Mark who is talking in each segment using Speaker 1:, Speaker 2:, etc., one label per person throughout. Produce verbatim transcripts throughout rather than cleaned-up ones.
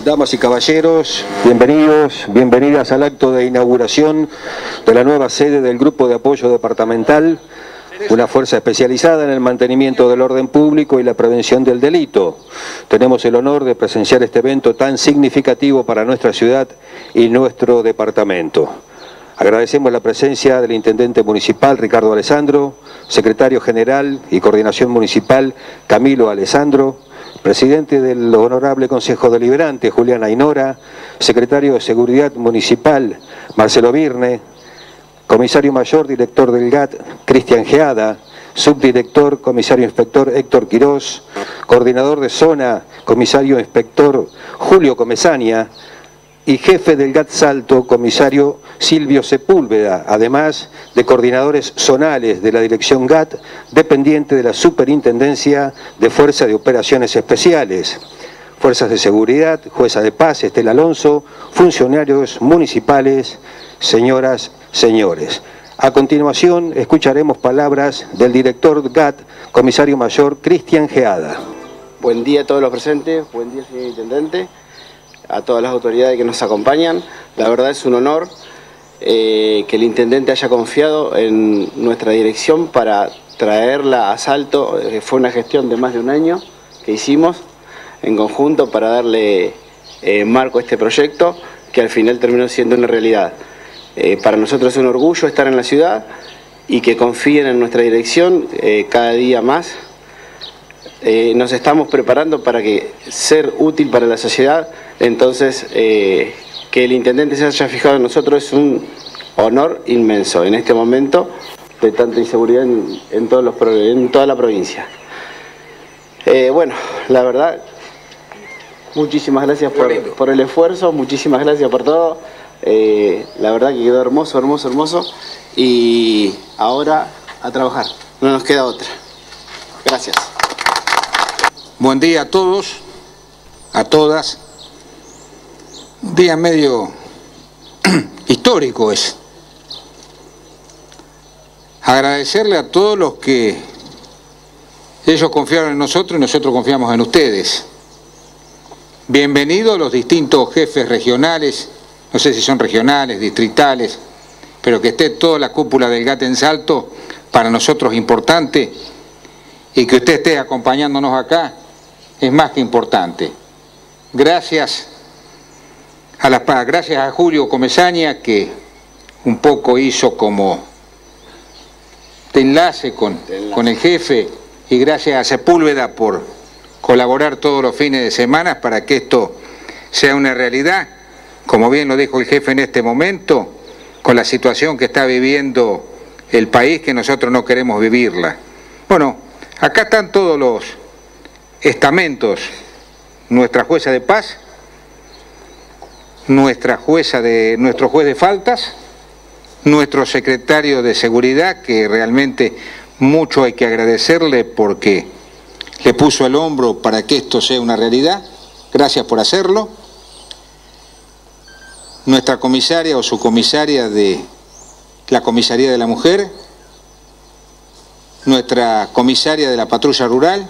Speaker 1: Damas y caballeros, bienvenidos, bienvenidas al acto de inauguración de la nueva sede del Grupo de Apoyo Departamental, una fuerza especializada en el mantenimiento del orden público y la prevención del delito. Tenemos el honor de presenciar este evento tan significativo para nuestra ciudad y nuestro departamento. Agradecemos la presencia del Intendente Municipal Ricardo Alessandro, Secretario General y Coordinación Municipal Camilo Alessandro, Presidente del Honorable Consejo Deliberante Julián Ainora, Secretario de Seguridad Municipal Marcelo Virne, Comisario Mayor, Director del G A T Cristian Geada, Subdirector, Comisario Inspector Héctor Quirós, Coordinador de Zona, Comisario Inspector Julio Comesaña, y jefe del G A T Salto, comisario Silvio Sepúlveda, además de coordinadores zonales de la Dirección G A T, dependiente de la Superintendencia de Fuerza de Operaciones Especiales, Fuerzas de Seguridad, Jueza de Paz Estela Alonso, funcionarios municipales, señoras, señores. A continuación escucharemos palabras del director G A T, comisario mayor Cristian Geada.
Speaker 2: Buen día a todos los presentes, buen día señor Intendente, a todas las autoridades que nos acompañan. La verdad es un honor eh, que el Intendente haya confiado en nuestra dirección para traerla a Salto. Eh, fue una gestión de más de un año que hicimos en conjunto para darle eh, marco a este proyecto que al final terminó siendo una realidad. Eh, para nosotros es un orgullo estar en la ciudad y que confíen en nuestra dirección eh, cada día más. Eh, nos estamos preparando para que ser útil para la sociedad, entonces eh, que el Intendente se haya fijado en nosotros es un honor inmenso en este momento de tanta inseguridad en, en, todos los, en toda la provincia. Eh, bueno, la verdad, muchísimas gracias por, por el esfuerzo, muchísimas gracias por todo. Eh, la verdad que quedó hermoso, hermoso, hermoso. Y ahora a trabajar, no nos queda otra. Gracias.
Speaker 3: Buen día a todos, a todas. Un día medio histórico es. Agradecerle a todos los que ellos confiaron en nosotros y nosotros confiamos en ustedes. Bienvenidos los distintos jefes regionales, no sé si son regionales, distritales, pero que esté toda la cúpula del G A T en Salto, para nosotros es importante, y que usted esté acompañándonos acá es más que importante. Gracias a, la, gracias a Julio Comesaña, que un poco hizo como de enlace con, con el jefe, y gracias a Sepúlveda por colaborar todos los fines de semana para que esto sea una realidad, como bien lo dijo el jefe en este momento, con la situación que está viviendo el país, que nosotros no queremos vivirla. Bueno, acá están todos los estamentos, nuestra jueza de paz, nuestra jueza de, nuestro juez de faltas, nuestro secretario de seguridad, que realmente mucho hay que agradecerle porque le puso el hombro para que esto sea una realidad. Gracias por hacerlo. Nuestra comisaria o su comisaria de la Comisaría de la Mujer, nuestra comisaria de la Patrulla Rural,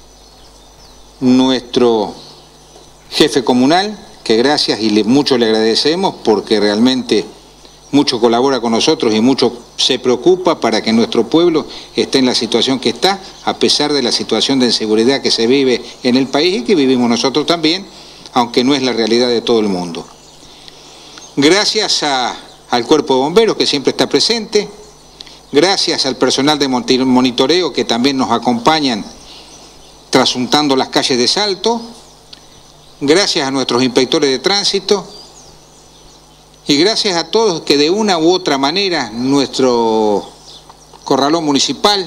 Speaker 3: nuestro jefe comunal, que gracias y le, mucho le agradecemos porque realmente mucho colabora con nosotros y mucho se preocupa para que nuestro pueblo esté en la situación que está, a pesar de la situación de inseguridad que se vive en el país y que vivimos nosotros también, aunque no es la realidad de todo el mundo. Gracias a, al Cuerpo de Bomberos, que siempre está presente, gracias al personal de monitoreo que también nos acompañan trasuntando las calles de Salto, gracias a nuestros inspectores de tránsito y gracias a todos que de una u otra manera nuestro corralón municipal,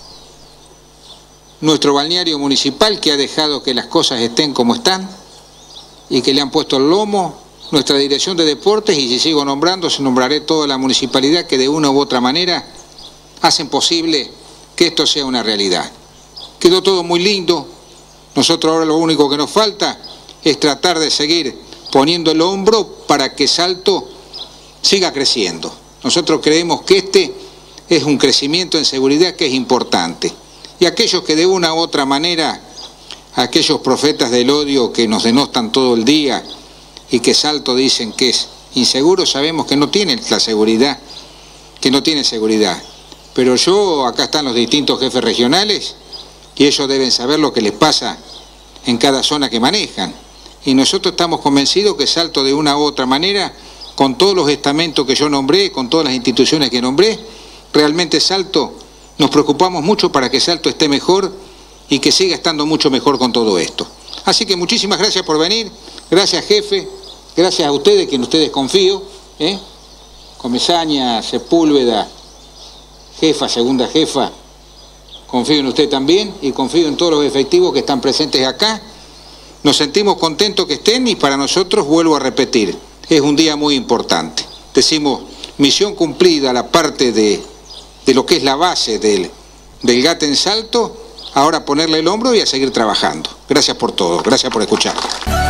Speaker 3: nuestro balneario municipal que ha dejado que las cosas estén como están y que le han puesto el lomo, nuestra dirección de deportes, y si sigo nombrando, se nombraré toda la municipalidad que de una u otra manera hacen posible que esto sea una realidad. Quedó todo muy lindo, nosotros ahora lo único que nos falta es tratar de seguir poniendo el hombro para que Salto siga creciendo. Nosotros creemos que este es un crecimiento en seguridad que es importante. Y aquellos que de una u otra manera a aquellos profetas del odio que nos denostan todo el día y que Salto dicen que es inseguro, sabemos que no tienen la seguridad, que no tienen seguridad. Pero yo, acá están los distintos jefes regionales y ellos deben saber lo que les pasa en cada zona que manejan. Y nosotros estamos convencidos que Salto, de una u otra manera, con todos los estamentos que yo nombré, con todas las instituciones que nombré, realmente Salto, nos preocupamos mucho para que Salto esté mejor y que siga estando mucho mejor con todo esto. Así que muchísimas gracias por venir, gracias jefe, gracias a ustedes, que en ustedes confío, ¿eh? Comesaña, Sepúlveda, jefa, segunda jefa, confío en usted también y confío en todos los efectivos que están presentes acá. Nos sentimos contentos que estén y para nosotros, vuelvo a repetir, es un día muy importante. Decimos, misión cumplida, la parte de, de lo que es la base del, del GAT en Salto, ahora ponerle el hombro y a seguir trabajando. Gracias por todo, gracias por escuchar.